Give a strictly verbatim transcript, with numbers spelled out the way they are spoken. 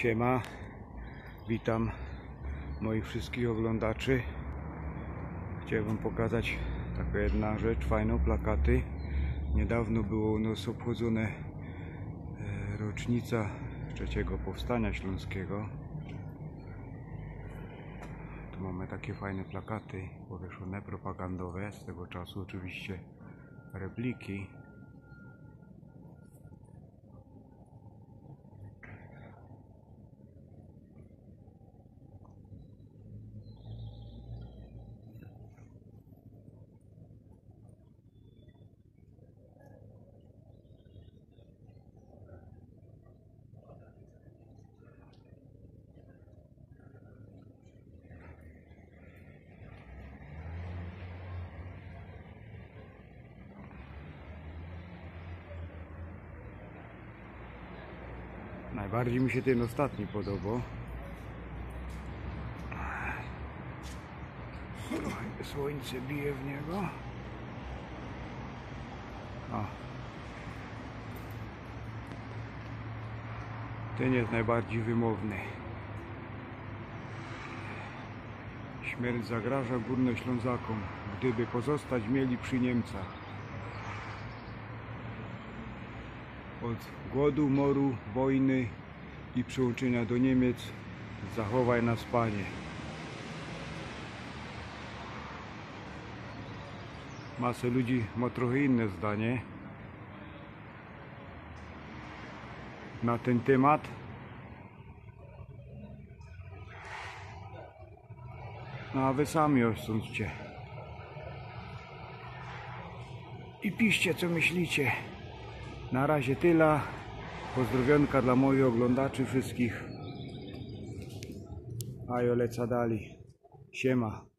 Siema, witam moich wszystkich oglądaczy. Chciałbym pokazać taka jedna rzecz, fajną, plakaty. Niedawno było u nas obchodzone rocznica trzeciego powstania śląskiego. Tu mamy takie fajne plakaty powieszone, propagandowe, z tego czasu oczywiście repliki. Najbardziej mi się ten ostatni podobał. Trochę słońce bije w niego. O. Ten jest najbardziej wymowny. Śmierć zagraża Górnoślązakom, gdyby pozostać mieli przy Niemcach. Od głodu, moru, wojny i przyłączenia do Niemiec zachowaj nas, Panie. Masę ludzi ma trochę inne zdanie na ten temat. No a wy sami osądźcie i piszcie, co myślicie. Na razie tyle. Pozdrowionka dla moich oglądaczy wszystkich. A jo leca dali. Siema.